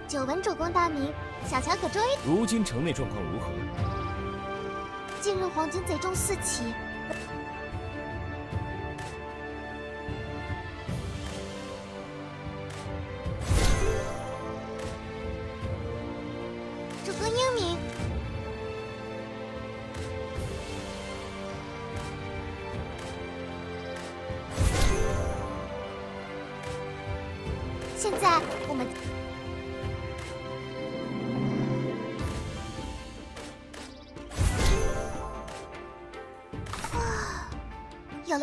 久闻主公大名，小乔可终于…… 如今城内状况如何？ 近日黄金贼众四起。主公英明。现在我们。 有了，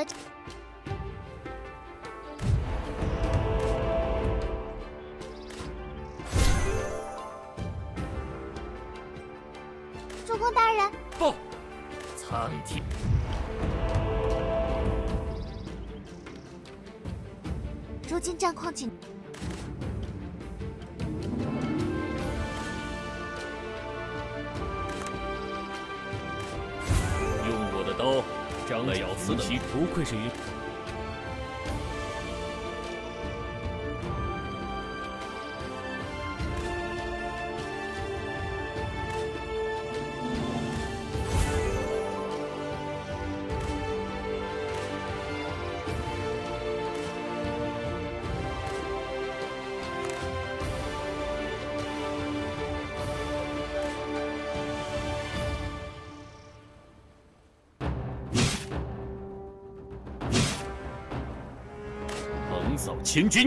主公大人， 报，苍天， 如今战况紧， 用我的刀。 张角四旗不愧是横扫千军。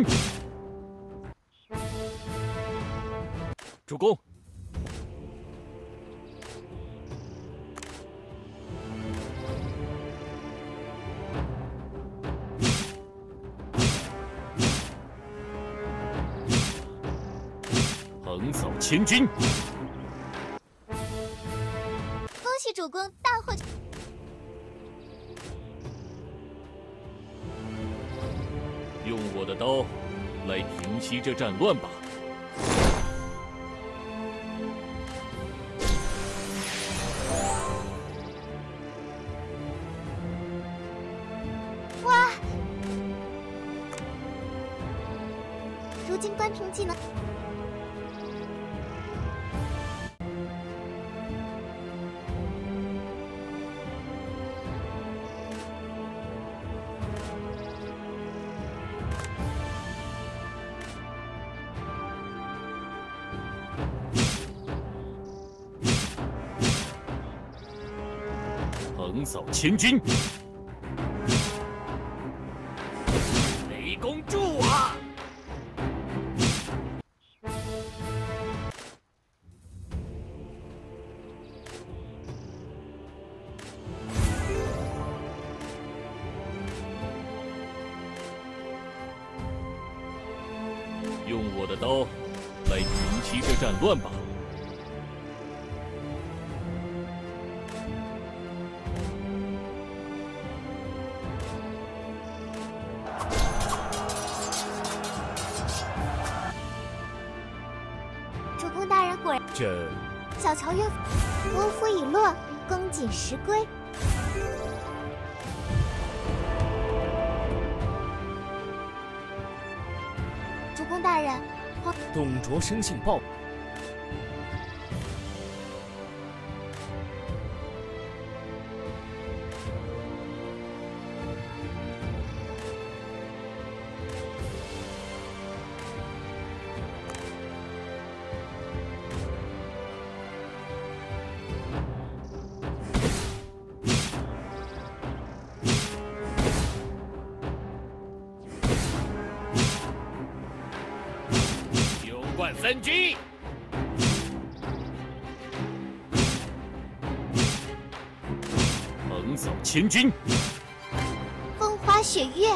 主公，横扫千军。 恭喜主公大获！ 用我的刀来平息这战乱吧！ 哇！如今关平技能。 横扫千军，雷公助我！用我的刀来平息这战乱吧！ 主公大人果然， 这小乔岳父，欧夫已落，公瑾时归。主公大人， 董卓生性暴。 万三军，横扫千军， 风花雪月。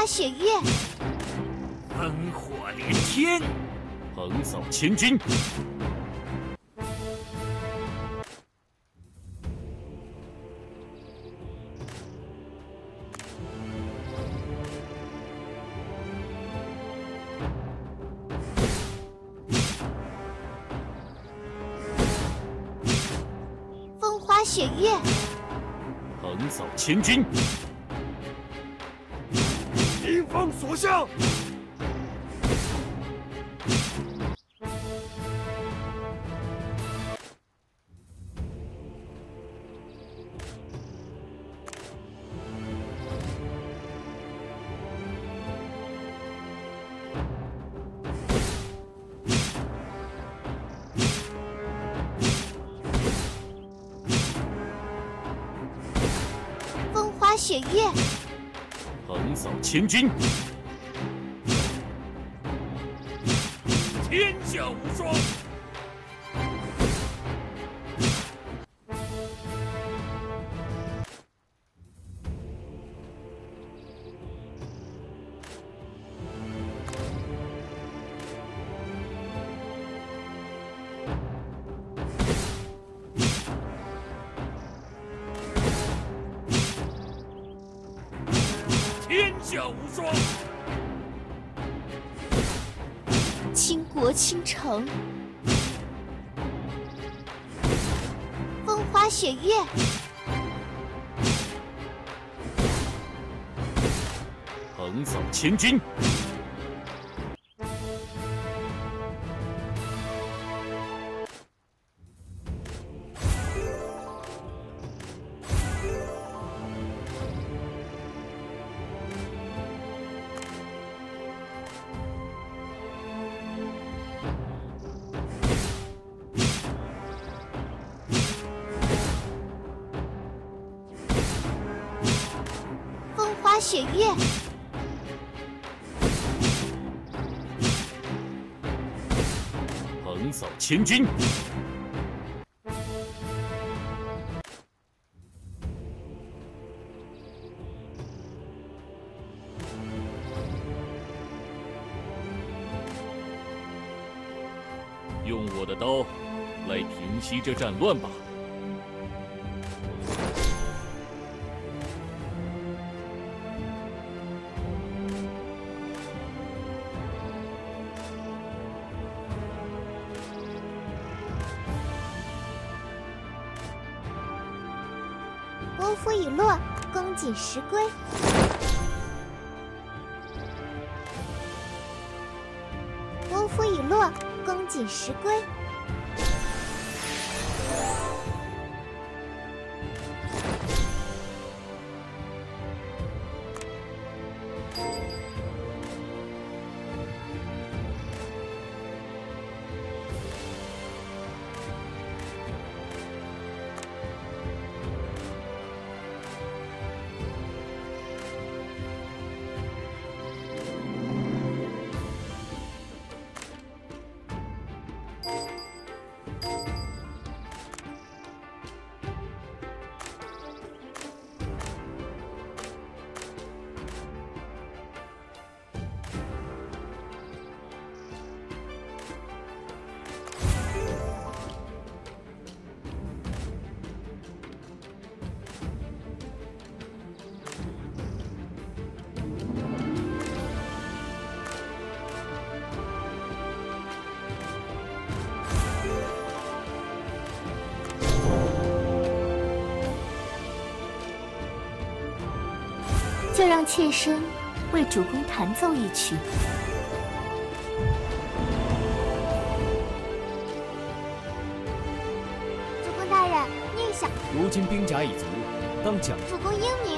花雪月， 烽火连天，横扫千军。 风花雪月， 横扫千军。 迎风所向。 风花雪月， 横扫千军。天下无双。天下无双。 倾国倾城，风花雪月， 横扫千军。 风花雪月， 横扫千军。用我的刀来平息这战乱吧。 兀夫已落，公瑾时归。兀夫已落，公瑾时归。 就让妾身为主公弹奏一曲。 主公大人，念想。 如今兵甲已足，当奖。 主公英明。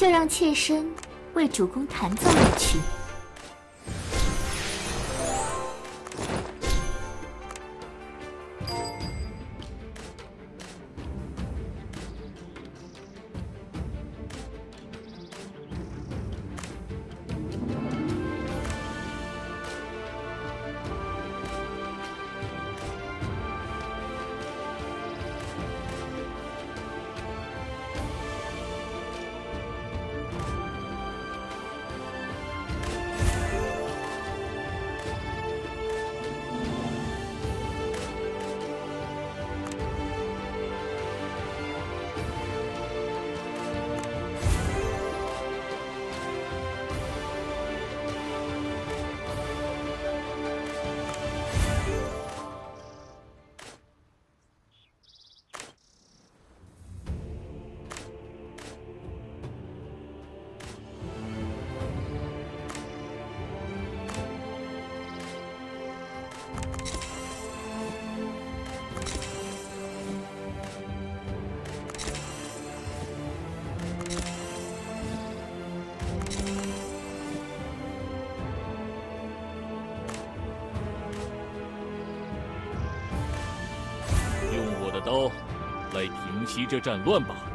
就让妾身为主公弹奏一曲。 刀来平息这战乱吧。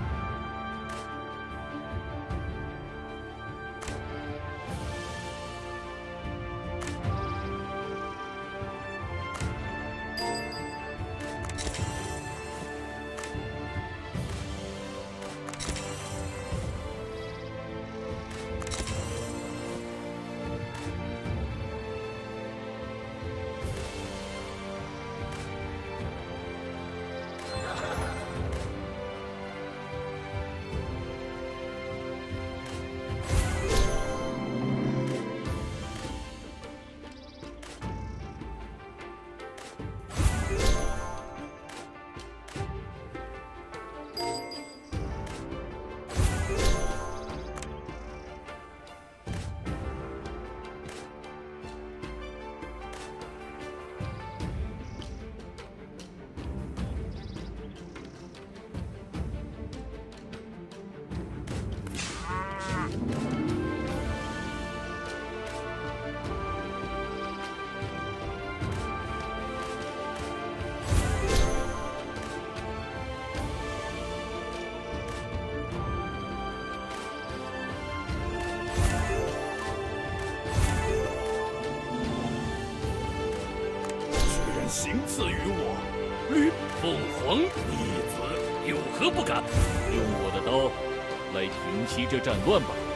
行刺于我，吕凤凰逆子有何不敢？用我的刀来平息这战乱吧。